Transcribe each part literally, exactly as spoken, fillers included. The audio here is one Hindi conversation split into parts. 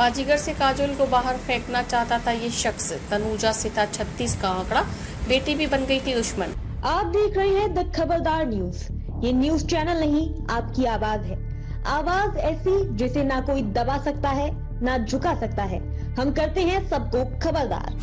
बाजीगर से काजोल को बाहर फेंकना चाहता था ये शख्स। तनुजा से था छत्तीस का आंकड़ा, बेटी भी बन गई थी दुश्मन। आप देख रहे हैं द खबरदार न्यूज। ये न्यूज चैनल नहीं, आपकी आवाज है। आवाज ऐसी जिसे ना कोई दबा सकता है ना झुका सकता है। हम करते हैं सबको खबरदार।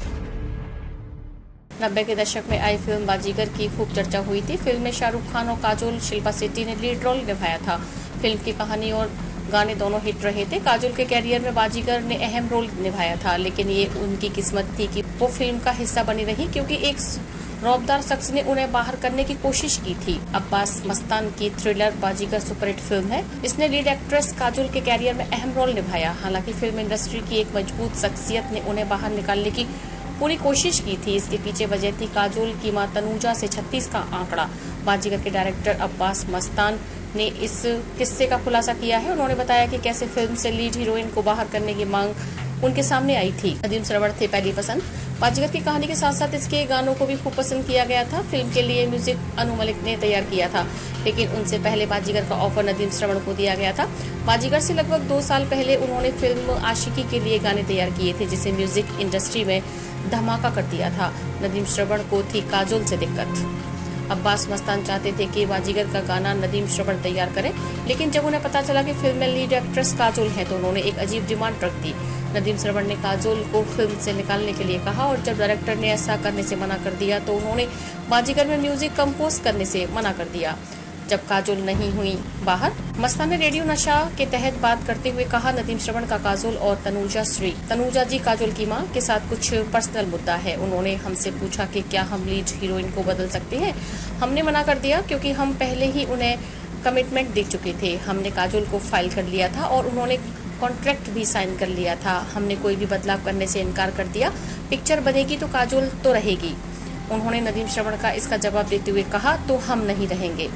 नब्बे के दशक में आई फिल्म बाजीगर की खूब चर्चा हुई थी। फिल्म में शाहरुख खान और काजोल शिल्पा शेट्टी ने लीड रोल निभाया था। फिल्म की कहानी और गाने दोनों हिट रहे थे। काजोल के कैरियर में बाजीगर ने अहम रोल निभाया था, लेकिन ये उनकी किस्मत थी कि वो फिल्म का हिस्सा बनी रही, क्योंकि एक रौबदार शख्स ने उन्हें बाहर करने की कोशिश की थी। अब्बास मस्तान की थ्रिलर बाजीगर सुपरहिट फिल्म है। इसने लीड एक्ट्रेस काजोल के कैरियर में अहम रोल निभाया। हालांकि फिल्म इंडस्ट्री की एक मजबूत शख्सियत ने उन्हें बाहर निकालने की पूरी कोशिश की थी। इसके पीछे वजह थी काजोल की मां तनुजा से छत्तीस का आंकड़ा। बाजीगर के डायरेक्टर अब्बास मस्तान ने इस किस्से का खुलासा किया है। उन्होंने बताया कि कैसे फिल्म से लीड हीरोइन को बाहर करने की मांग उनके सामने आई थी। नदीम श्रवण थे पहली पसंद। बाजीगर की कहानी के साथ साथ इसके गानों को भी खूब पसंद किया गया था। फिल्म के लिए म्यूजिक अनु मलिक ने तैयार किया था, लेकिन उनसे पहले बाजीगर का ऑफर नदीम श्रवण को दिया गया था। बाजीगर से लगभग दो साल पहले उन्होंने फिल्म आशिकी के लिए गाने तैयार किए थे, जिसे म्यूजिक इंडस्ट्री में धमाका कर दिया था। नदीम श्रवण को थी काजोल से दिक्कत। अब्बास मस्तान चाहते थे कि बाजीगर का गाना नदीम श्रवण तैयार करें, लेकिन जब उन्हें पता चला कि फिल्म में लीड एक्ट्रेस काजोल है तो उन्होंने एक अजीब डिमांड रख दी। नदीम श्रवण ने काजोल को फिल्म से निकालने के लिए कहा, और जब डायरेक्टर ने ऐसा करने से मना कर दिया तो उन्होंने बाजीगर में म्यूजिक कंपोज करने से मना कर दिया। जब काजोल नहीं हुई बाहर, मस्तान ने रेडियो नशा के तहत बात करते हुए कहा, नदीम श्रवण का काजोल और तनुजा श्री तनुजा जी काजोल की मां के साथ कुछ पर्सनल मुद्दा है। उन्होंने हमसे पूछा कि क्या हम लीड हीरोइन को बदल सकते हैं। हमने मना कर दिया, क्योंकि हम पहले ही उन्हें कमिटमेंट दे चुके थे। हमने काजोल को फाइल कर लिया था और उन्होंने कॉन्ट्रैक्ट भी साइन कर लिया था। हमने कोई भी बदलाव करने से इनकार कर दिया। पिक्चर बनेगी तो काजोल तो रहेगी। उन्होंने नदीम श्रवण का इसका जवाब देते हुए कहा, तो हम नहीं रहेंगे।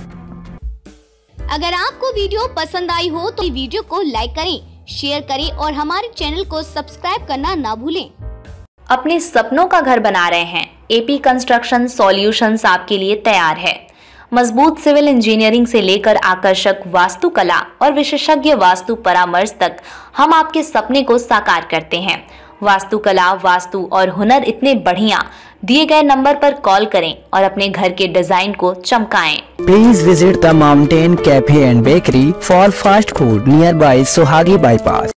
अगर आपको वीडियो पसंद आई हो तो वीडियो को लाइक करें, शेयर करें और हमारे चैनल को सब्सक्राइब करना ना भूलें। अपने सपनों का घर बना रहे हैं? एपी कंस्ट्रक्शन सॉल्यूशंस आपके लिए तैयार है। मजबूत सिविल इंजीनियरिंग से लेकर आकर्षक वास्तुकला और विशेषज्ञ वास्तु परामर्श तक हम आपके सपने को साकार करते हैं। वास्तुकला, वास्तु और हुनर इतने बढ़िया। दिए गए नंबर पर कॉल करें और अपने घर के डिजाइन को चमकाएं। Please visit the mountain cafe and bakery for fast food near by Sohagi bypass.